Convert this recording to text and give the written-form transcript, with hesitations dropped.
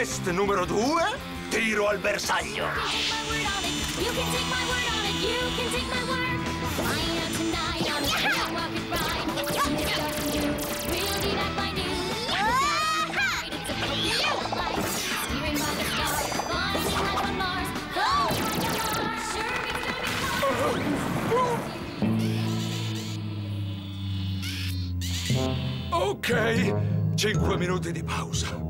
Test numero 2, tiro al bersaglio. Ok, 5 minuti di pausa.